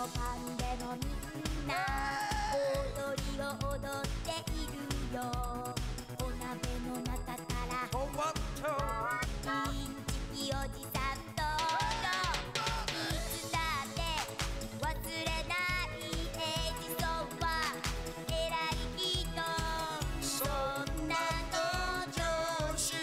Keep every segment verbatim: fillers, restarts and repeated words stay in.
パンでもみんな踊りを踊っているよ。お鍋の中からほわっとインチキおじさん登場。いつだって忘れないエジソンは偉い人。そんなの常識。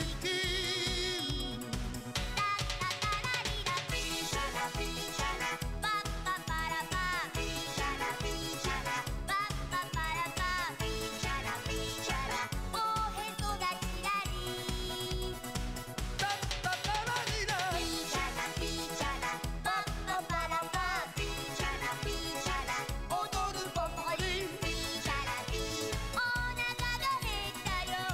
タッタタラリラピーシャラピーシャラパッパパラパーピーシャラピーシャラパッパパラパーピーシャラピーシャラおへそがちらりタッタタラリラピーシャラピーシャラパッパパラパーピーシャラピーシャラ踊るポポリピーシャラピーお腹が減ったよ。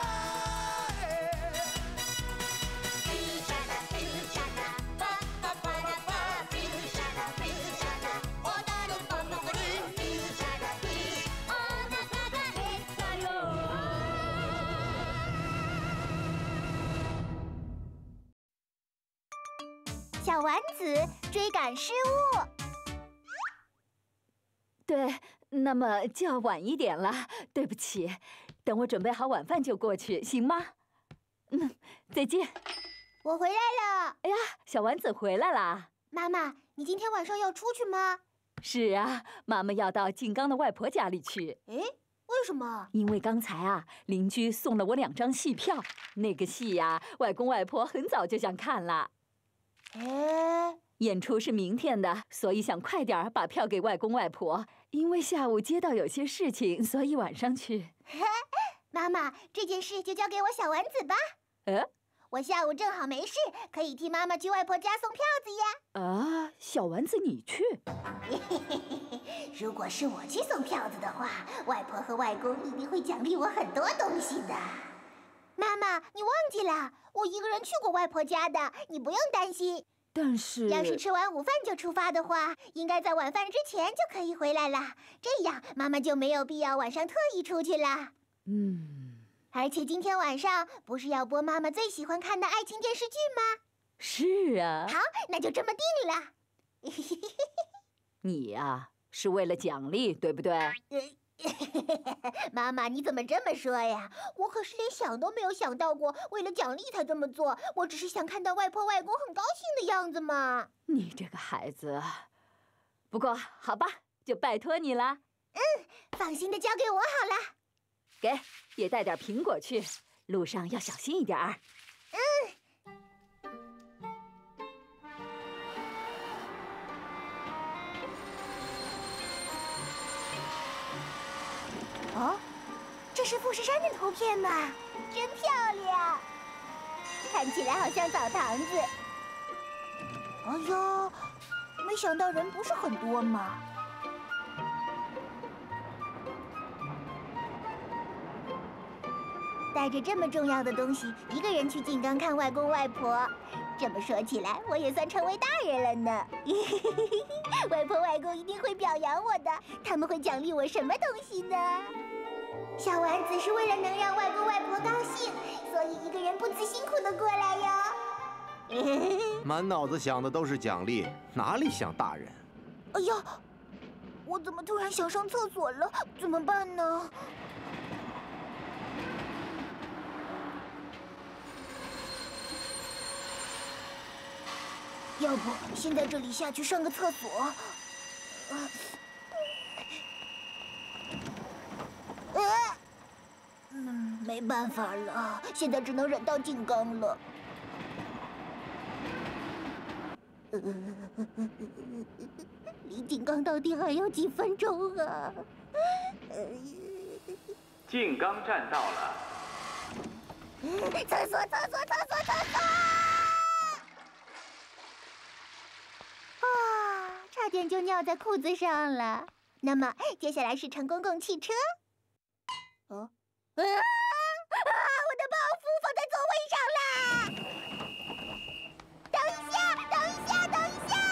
ピーシャラピーシャラパッパパラパーピーシャラピーシャラ踊るポポリピーシャラピーお腹が減ったよ。 小丸子追赶失误。 对，那么就要晚一点了，对不起。等我准备好晚饭就过去，行吗？嗯，再见。 我回来了。 哎呀，小丸子回来啦！ 妈妈，你今天晚上要出去吗？ 是啊，妈妈要到静冈的外婆家里去。 诶，为什么？ 因为刚才啊，邻居送了我两张戏票，那个戏呀、外公外婆很早就想看了。 诶， 演出是明天的，所以想快点儿把票给外公外婆。因为下午街道有些事情，所以晚上去。 妈妈，这件事就交给我小丸子吧。 呃我下午正好没事，可以替妈妈去外婆家送票子呀。 啊，小丸子你去？ 如果是我去送票子的话，外婆和外公一定会奖励我很多东西的。妈妈，你忘记了，我一个人去过外婆家的，你不用担心。 但是要是吃完午饭就出发的话，应该在晚饭之前就可以回来了。这样妈妈就没有必要晚上特意出去了。 嗯， 而且今天晚上不是要播妈妈最喜欢看的爱情电视剧吗？ 是啊。 好，那就这么定了。 你呀、是为了奖励，对不对？ 妈妈，你怎么这么说呀？我可是连想都没有想到过，为了奖励才这么做。我只是想看到外婆外公很高兴的样子嘛。 你这个孩子。不过好吧，就拜托你了。 放心的交给我好了。 给，也带点苹果去，路上要小心一点儿。 哦，这是富士山的图片吗？真漂亮，看起来好像澡堂子。哎呀，没想到人不是很多嘛。带着这么重要的东西，一个人去静冈看外公外婆，这么说起来，我也算成为大人了呢。外婆外公一定会表扬我的，他们会奖励我什么东西呢？小丸子是为了能让外公外婆高兴，所以一个人不辞辛苦的过来哟。 满脑子想的都是奖励，哪里想大人？ 哎呀，我怎么突然想上厕所了？怎么办呢？要不先在这里下去上个厕所？呃，呃，嗯，没办法了，现在只能忍到静冈了。呃，离静冈到底还有几分钟啊？ 静冈站到了。 厕所，厕所，厕所，厕所！啊，差点就尿在裤子上了。那么接下来是乘公共汽车。哦，啊啊！我的包袱放在座位上啦！等一下，等一下，等一下！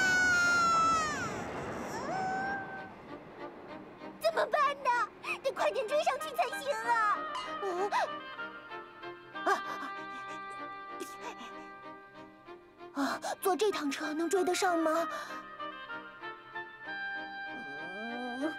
怎么办呢？得快点追上去才行啊！啊啊！坐这趟车能追得上吗？ 嗯，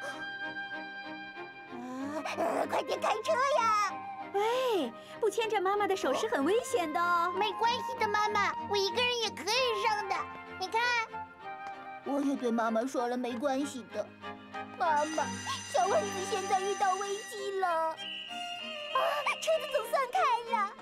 呃，快点开车呀！ 喂，不牵着妈妈的手是很危险的哦。 没关系的，妈妈，我一个人也可以上的。你看，我也对妈妈说了没关系的。妈妈，小丸子现在遇到危机了。啊，车子总算开了。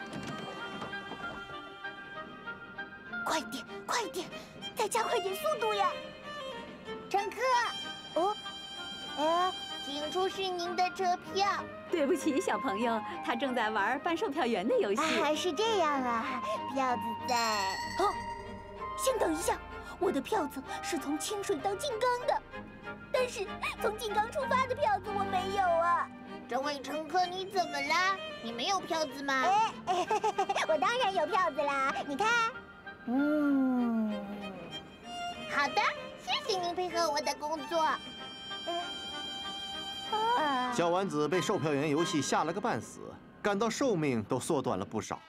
快点，快点，再加快点速度呀！乘客，哦，哎，请出示您的车票。 对不起，小朋友，他正在玩扮售票员的游戏。 啊，是这样啊，票子在……哦，先等一下，我的票子是从清水到静冈的，但是从静冈出发的票子我没有啊。这位乘客，你怎么了？你没有票子吗？哎，我当然有票子啦，你看。嗯，好的，谢谢您配合我的工作。啊， 小丸子被售票员游戏吓了个半死，感到寿命都缩短了不少。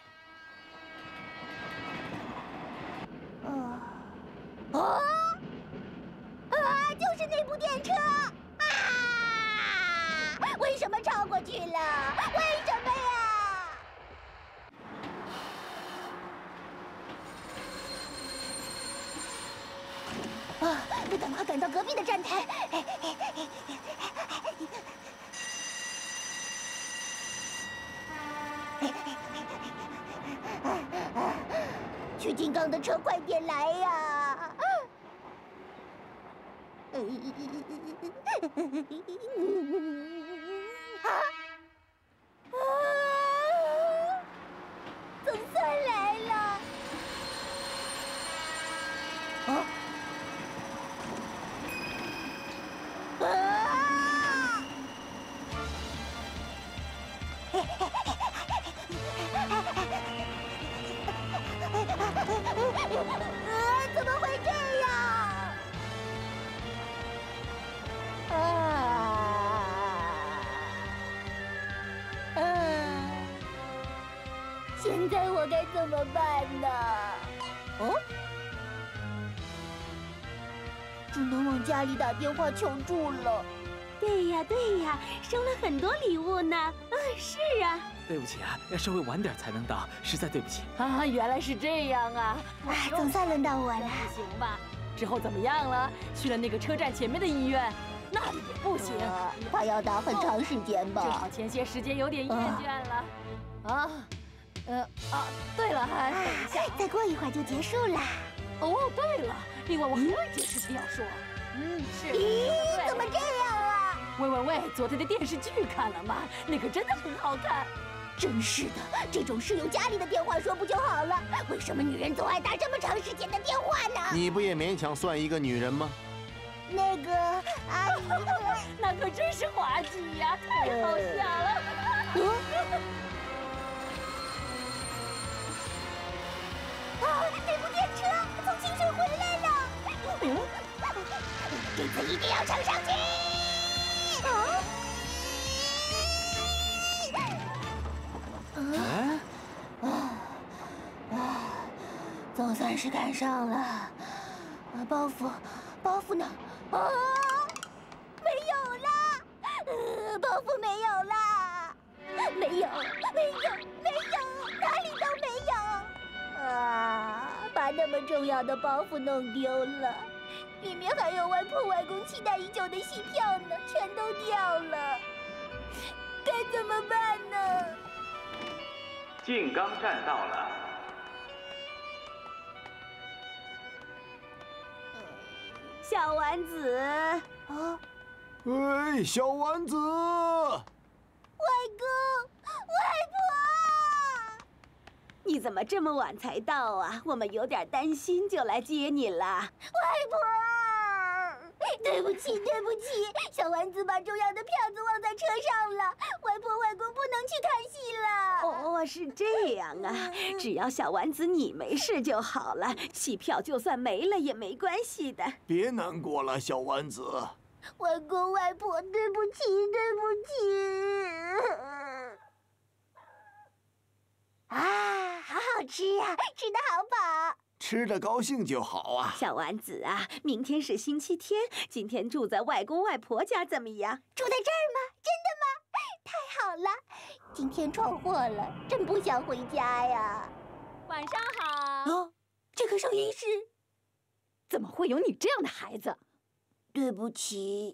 啊啊！就是那部电车啊！为什么超过去了？为什么呀？啊！得赶快赶到隔壁的站台。去金刚的车快点来呀！啊！啊！总算来了！啊！啊！啊！怎么会这样？啊！啊！现在我该怎么办呢？哦，只能往家里打电话求助了。 对呀，对呀，收了很多礼物呢。啊，是啊。 对不起啊，要稍微晚点才能到，实在对不起。 啊，原来是这样啊！ 啊，总算轮到我了。 不行吧？之后怎么样了？去了那个车站前面的医院，那里也不行。 呃快要打很长时间至吧。 少前些时间有点厌倦了。啊，呃啊，对了，还等一下。 再过一会儿就结束了。 哦，对了，另外我还有一件事情要说。嗯，是。 咦，怎么这样啊？ 喂喂喂，昨天的电视剧看了吗？那个真的很好看。 真是的，这种事用家里的电话说不就好了？为什么女人总爱打这么长时间的电话呢？ 你不也勉强算一个女人吗？ 那个阿姨， 那可真是滑稽呀，太好笑了。 嗯啊，那部电车从清水回来了。嗯，这次一定要乘上去。啊！ 哎， 啊啊！总算是赶上了。啊，包袱，包袱呢？啊，没有啦！呃，包袱没有啦！没有，没有，没有，哪里都没有！啊，把那么重要的包袱弄丢了，里面还有外婆外公期待已久的戏票呢，全都掉了，该怎么办呢？ 静冈站到了。 小丸子， 啊， 哎，小丸子， 外公，外婆， 你怎么这么晚才到啊？我们有点担心，就来接你了。 外婆，对不起，对不起，小丸子把重要的票子忘在车上了，外婆外公不能去看戏了。 哦，是这样啊，只要小丸子你没事就好了，戏票就算没了也没关系的。 别难过了，小丸子。 外公外婆，对不起，对不起。啊，好好吃啊，吃得好饱。 吃得高兴就好啊。 小丸子啊，明天是星期天，今天住在外公外婆家怎么样？ 住在这儿吗？真的吗？太好了！今天闯祸了，真不想回家呀。 晚上好。 哦，这个声音是…… 怎么会有你这样的孩子？ 对不起。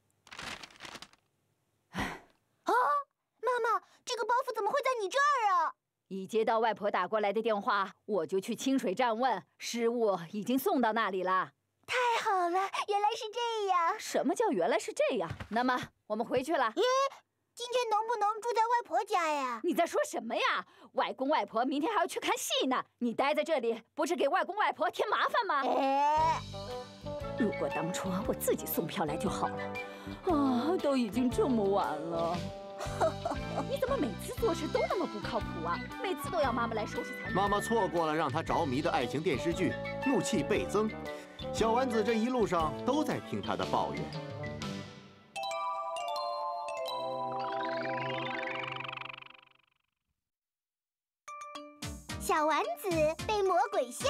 啊，妈妈，这个包袱怎么会在你这儿啊？ 一接到外婆打过来的电话，我就去清水站问，失物已经送到那里了。 太好了，原来是这样。 什么叫原来是这样？那么我们回去了。 咦，今天能不能住在外婆家呀？ 你在说什么呀？外公外婆明天还要去看戏呢，你待在这里不是给外公外婆添麻烦吗？ 哎， 如果当初我自己送票来就好了。啊，都已经这么晚了。你怎么每次做事都那么不靠谱啊？每次都要妈妈来收拾残局。 妈妈错过了让她着迷的爱情电视剧，怒气倍增。小丸子这一路上都在听她的抱怨。 小丸子被魔鬼笑。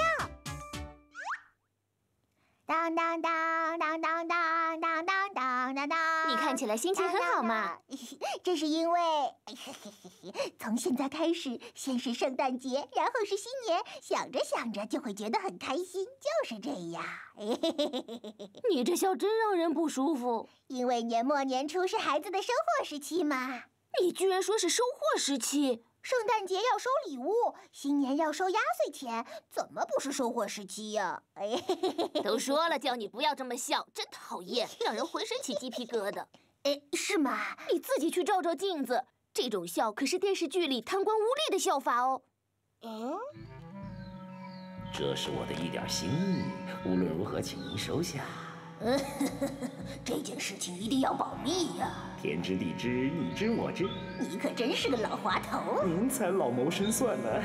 当当当当当当当当当当当。 你看起来心情很好嘛。 这是因为，从现在开始，先是圣诞节，然后是新年，想着想着就会觉得很开心，就是这样。 你这笑真让人不舒服。 因为年末年初是孩子的收获时期嘛。 你居然说是收获时期？ 圣诞节要收礼物，新年要收压岁钱，怎么不是收获时期呀？ 都说了叫你不要这么笑，真讨厌，让人浑身起鸡皮疙瘩。 哎，是吗？ 你自己去照照镜子，这种笑可是电视剧里贪官污吏的笑法哦。 嗯， 这是我的一点心意，无论如何，请您收下。 嗯，这件事情一定要保密呀。 天知地知，你知我知。 你可真是个老滑头。 您才老谋深算呢。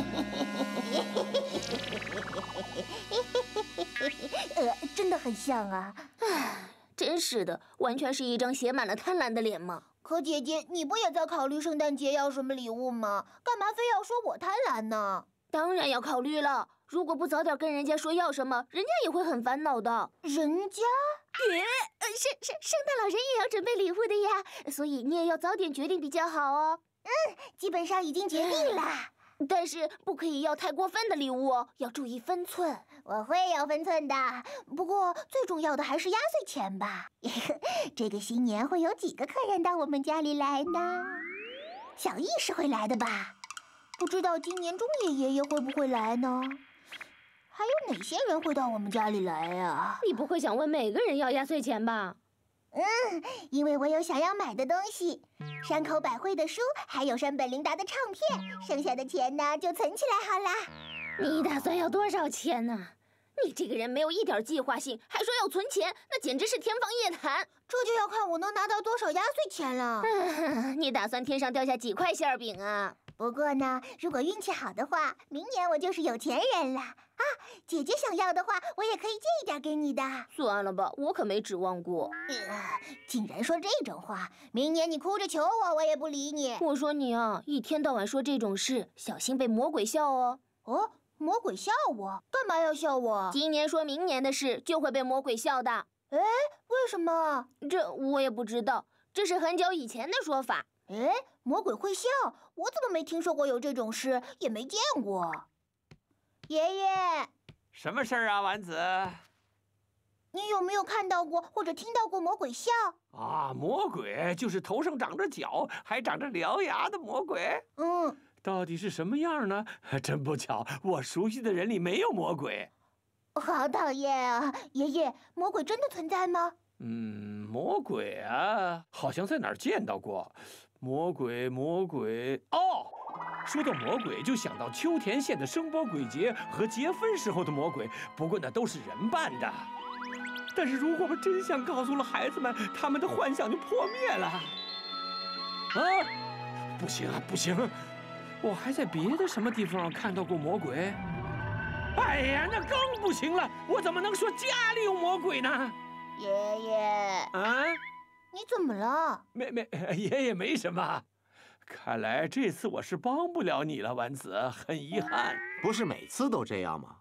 呃，真的很像啊。 唉，真是的，完全是一张写满了贪婪的脸嘛。 可姐姐，你不也在考虑圣诞节要什么礼物吗？干嘛非要说我贪婪呢？ 当然要考虑了。如果不早点跟人家说要什么，人家也会很烦恼的。 人家？ 耶，呃，圣圣圣诞老人也要准备礼物的呀，所以你也要早点决定比较好哦。 嗯，基本上已经决定了。 但是不可以要太过分的礼物哦，要注意分寸。 我会有分寸的，不过最重要的还是压岁钱吧。这个新年会有几个客人到我们家里来呢？小易是会来的吧？不知道今年中野爷爷会不会来呢？还有哪些人会到我们家里来呀？ 你不会想问每个人要压岁钱吧？ 嗯，因为我有想要买的东西，山口百惠的书，还有山本琳达的唱片，剩下的钱呢就存起来好啦。 你打算要多少钱呢？你这个人没有一点计划性，还说要存钱，那简直是天方夜谭。 这就要看我能拿到多少压岁钱了。 你打算天上掉下几块馅饼啊？ 不过呢，如果运气好的话，明年我就是有钱人了啊！姐姐想要的话，我也可以借一点给你的。 算了吧，我可没指望过。 呃，竟然说这种话，明年你哭着求我，我也不理你。 我说你啊，一天到晚说这种事，小心被魔鬼笑哦。 哦，魔鬼笑我？干嘛要笑我？ 今年说明年的事，就会被魔鬼笑的。 哎，为什么？ 这我也不知道，这是很久以前的说法。 哎，魔鬼会笑？我怎么没听说过有这种事，也没见过。爷爷， 什么事儿啊，丸子？ 你有没有看到过或者听到过魔鬼笑？ 啊，魔鬼就是头上长着角，还长着獠牙的魔鬼。 嗯， 到底是什么样呢？真不巧，我熟悉的人里没有魔鬼。 好讨厌啊！爷爷，魔鬼真的存在吗？ 嗯，魔鬼啊，好像在哪儿见到过。魔鬼，魔鬼，哦，说到魔鬼，就想到秋田县的声波鬼节和结婚时候的魔鬼，不过那都是人扮的。但是如果把真相告诉了孩子们，他们的幻想就破灭了。啊，不行啊，不行，我还在别的什么地方看到过魔鬼。哎呀，那更不行了，我怎么能说家里有魔鬼呢？ 爷爷， 啊？ 你怎么了？ 没没，爷爷没什么。看来这次我是帮不了你了，丸子，很遗憾。 不是每次都这样吗？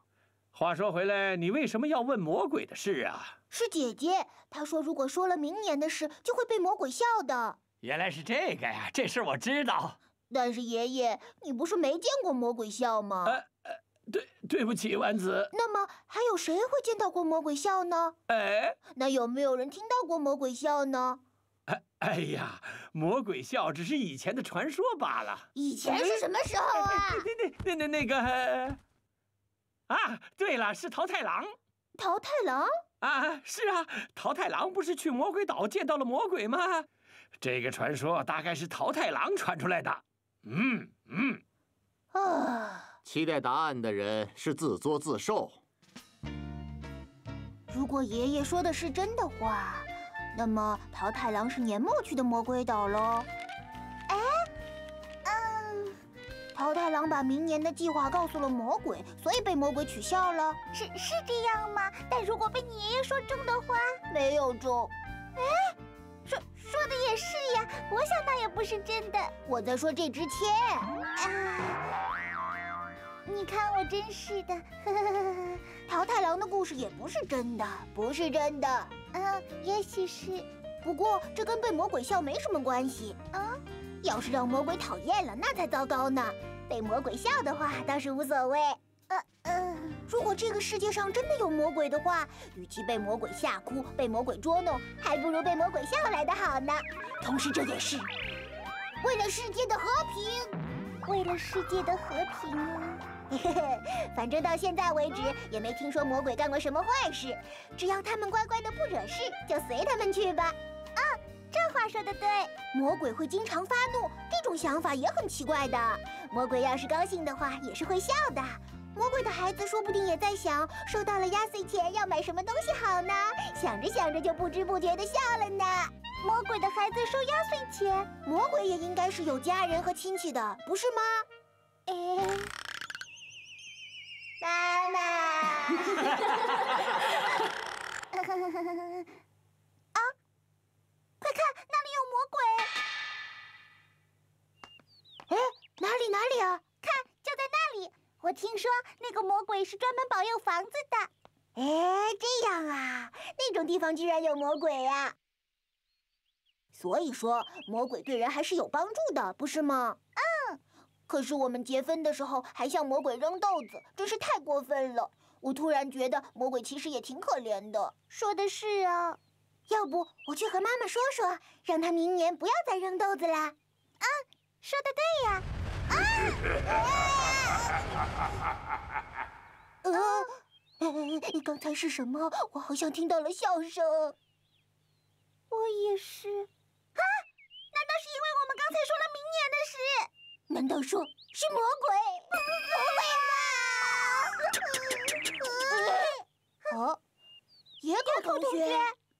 话说回来，你为什么要问魔鬼的事啊？ 是姐姐，她说如果说了明年的事，就会被魔鬼笑的。 原来是这个呀，这事我知道。 但是爷爷，你不是没见过魔鬼笑吗？ 呃呃，对，对不起，丸子。 那么还有谁会见到过魔鬼笑呢？ 哎， 那有没有人听到过魔鬼笑呢？ 哎哎呀，魔鬼笑只是以前的传说罢了。 以前是什么时候啊？ 那那那那个啊，对了，是桃太郎。 桃太郎？ 啊，是啊，桃太郎不是去魔鬼岛见到了魔鬼吗？这个传说大概是桃太郎传出来的。嗯嗯。 啊， 期待答案的人是自作自受。 如果爷爷说的是真的话，那么桃太郎是年末去的魔鬼岛喽。哎，嗯，桃太郎把明年的计划告诉了魔鬼，所以被魔鬼取笑了。 是是这样吗？但如果被你爷爷说中的话， 没有中。 哎，说说的也是呀，我想那也不是真的。 我在说这之前。 啊，你看我真是的。 桃太郎的故事也不是真的，不是真的。 嗯，也许是。 不过这跟被魔鬼笑没什么关系。 嗯， 要是让魔鬼讨厌了，那才糟糕呢。被魔鬼笑的话倒是无所谓。 呃呃， 如果这个世界上真的有魔鬼的话，与其被魔鬼吓哭、被魔鬼捉弄，还不如被魔鬼笑来的好呢。同时，这也是为了世界的和平。 为了世界的和平啊！ 嘿嘿嘿，反正到现在为止也没听说魔鬼干过什么坏事，只要他们乖乖的不惹事，就随他们去吧。 啊，这话说的对。 魔鬼会经常发怒，这种想法也很奇怪的。魔鬼要是高兴的话，也是会笑的。魔鬼的孩子说不定也在想，收到了压岁钱要买什么东西好呢？想着想着就不知不觉的笑了呢。 魔鬼的孩子收压岁钱， 魔鬼也应该是有家人和亲戚的，不是吗？ 哎， 妈妈。 啊！快看，那里有魔鬼！ 哎，哪里哪里啊？ 看，就在那里。我听说那个魔鬼是专门保佑房子的。 哎，这样啊，那种地方居然有魔鬼呀！所以说，魔鬼对人还是有帮助的，不是吗？ 嗯。 可是我们结婚的时候还向魔鬼扔豆子，真是太过分了。我突然觉得魔鬼其实也挺可怜的。 说的是啊， 要不我去和妈妈说说，让她明年不要再扔豆子啦。 啊，说的对呀。啊！ 呃，呃，刚才是什么？我好像听到了笑声。 我也是。啊！难道是因为我们刚才说了明年的事？ 难道说是魔鬼？ 不会吧！ 哦，野口同学。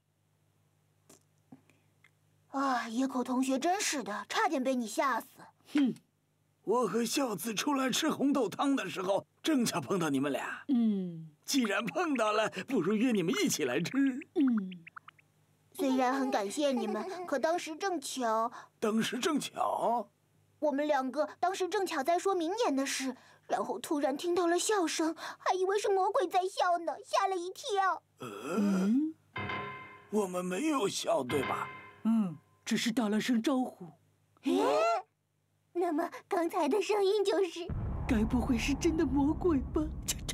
啊，野口同学真是的，差点被你吓死。 哼，我和孝子出来吃红豆汤的时候，正巧碰到你们俩。 嗯， 既然碰到了，不如约你们一起来吃。 嗯。 虽然很感谢你们，可当时正巧…… 当时正巧， 我们两个当时正巧在说明年的事，然后突然听到了笑声，还以为是魔鬼在笑呢，吓了一跳。 嗯，我们没有笑，对吧？ 嗯，只是打了声招呼。 哎，那么刚才的声音就是…… 该不会是真的魔鬼吧？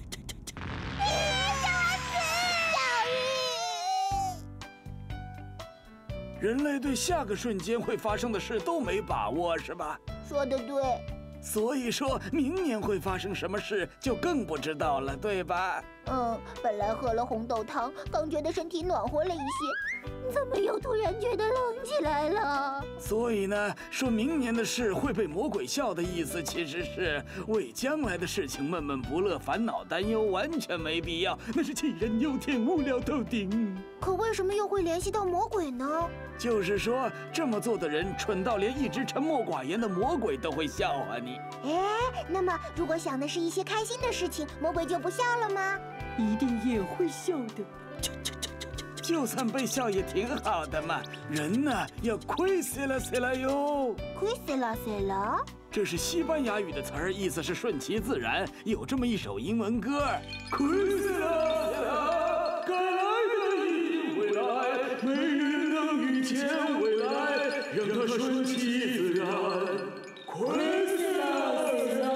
人类对下个瞬间会发生的事都没把握，是吧？ 说得对。 所以说明年会发生什么事就更不知道了，对吧？ 嗯，本来喝了红豆汤，刚觉得身体暖和了一些，怎么又突然觉得冷起来了？ 所以呢，说明年的事会被魔鬼笑的意思，其实是为将来的事情闷闷不乐、烦恼担忧，完全没必要，那是杞人忧天、无聊透顶。 可为什么又会联系到魔鬼呢？ 就是说，这么做的人蠢到连一直沉默寡言的魔鬼都会笑话你。 哎，那么如果想的是一些开心的事情，魔鬼就不笑了吗？ 一定也会笑的。 就算被笑也挺好的嘛。人呢，要亏死了死了哟。 亏死了死了。 这是西班牙语的词儿，意思是顺其自然。有这么一首英文歌：亏死了死了，该来的一定会来，没人能预见未来，让它顺其自然。亏死了死了。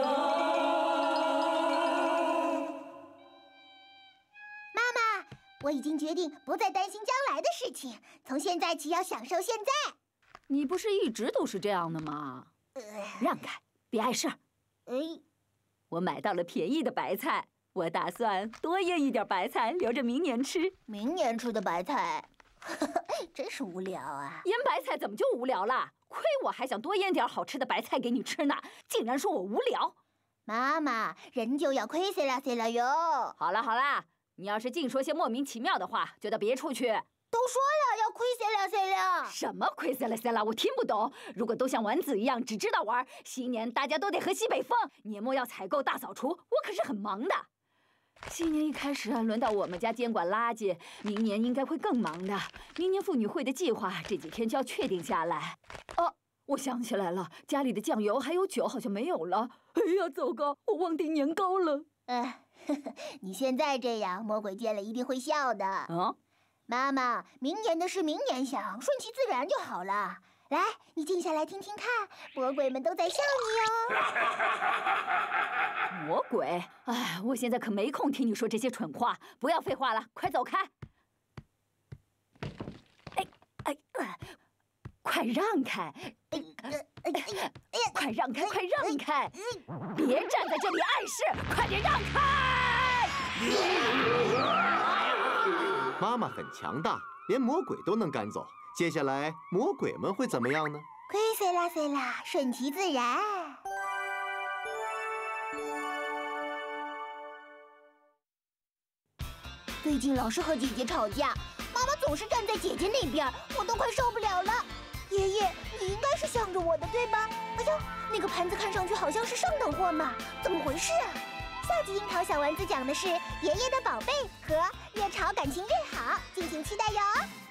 妈妈，我已经决定不再担心将来的事情，从现在起要享受现在。 你不是一直都是这样的吗？ 呃， 让开，别碍事儿。 哎， 我买到了便宜的白菜，我打算多腌一点白菜，留着明年吃。 明年吃的白菜，真是无聊啊！ 腌白菜怎么就无聊了？亏我还想多腌点好吃的白菜给你吃呢，竟然说我无聊。 妈妈，人就要亏死了死了哟。 好了好了，你要是净说些莫名其妙的话，就到别处去。 都说了要亏死了死了。 什么亏死了死了？我听不懂。如果都像丸子一样只知道玩，新年大家都得喝西北风，年末要采购大扫除，我可是很忙的。新年一开始啊，轮到我们家监管垃圾，明年应该会更忙的。明年妇女会的计划这几天就要确定下来。哦，我想起来了，家里的酱油还有酒好像没有了。哎呀，糟糕，我忘订年糕了。 哎，你现在这样，魔鬼见了一定会笑的。 嗯。 妈妈，明年的事明年想，顺其自然就好了。来，你静下来听听看，魔鬼们都在笑你哦。魔鬼？哎，我现在可没空听你说这些蠢话，不要废话了，快走开！哎哎，快让开！哎哎哎！快让开！快让开！别站在这里碍事，快点让开！ 妈妈很强大，连魔鬼都能赶走。接下来魔鬼们会怎么样呢？ 亏死了死了，顺其自然。最近老是和姐姐吵架，妈妈总是站在姐姐那边，我都快受不了了。爷爷，你应该是向着我的，对吧？哎呦，那个盘子看上去好像是上等货嘛，怎么回事啊？下集樱桃小丸子讲的是爷爷的宝贝和越吵感情越好，敬请期待哟。